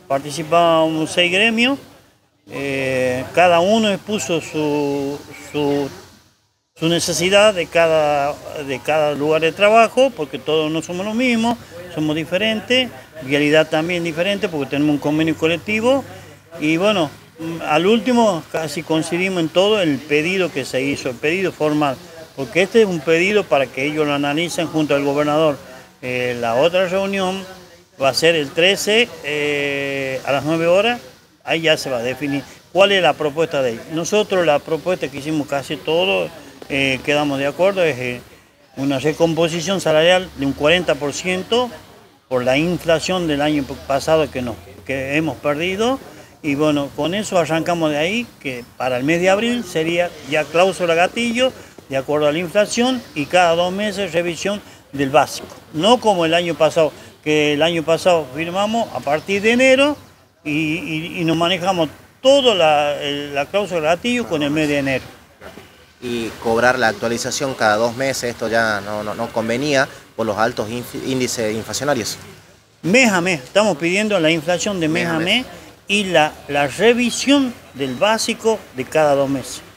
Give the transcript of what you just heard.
participábamos 6 gremios, cada uno expuso su necesidad de cada lugar de trabajo, porque todos no somos los mismos, somos diferentes, Vialidad también diferente, porque tenemos un convenio colectivo, y bueno, al último casi coincidimos en todo el pedido que se hizo, el pedido formal, porque este es un pedido para que ellos lo analicen junto al gobernador. La otra reunión va a ser el 13 a las 9 horas, ahí ya se va a definir cuál es la propuesta de ellos. Nosotros la propuesta que hicimos casi todos, quedamos de acuerdo, es una recomposición salarial de un 40% por la inflación del año pasado que hemos perdido, y bueno, con eso arrancamos de ahí, que para el mes de abril sería ya cláusula gatillo, de acuerdo a la inflación, y cada 2 meses revisión del básico. No como el año pasado, que el año pasado firmamos a partir de enero y nos manejamos toda la cláusula gatillo con el mes de enero. Y cobrar la actualización cada 2 meses, esto ya no convenía por los altos índices inflacionarios. Mes a mes, estamos pidiendo la inflación de mes a mes y la revisión del básico de cada 2 meses.